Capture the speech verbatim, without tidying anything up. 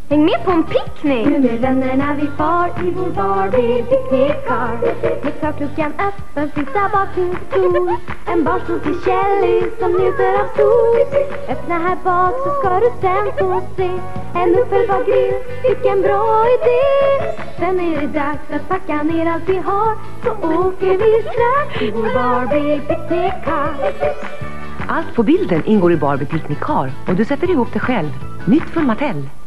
Häng med på en picknick! Nu med vännerna vi far i vår Barbie-picknickkar. Leksaksluckan öppen finns där bak sin stol. En barnstol till Kelly som njuter av sol. Öppna här bak så ska du sen få se en uppfällbar grill, vilken bra idé. Sen är det dags att packa ner allt vi har. Så åker vi strax i vår Barbie-picknickkar. Allt på bilden ingår i Barbie Picknickkar och du sätter ihop det själv. Nytt från Mattel.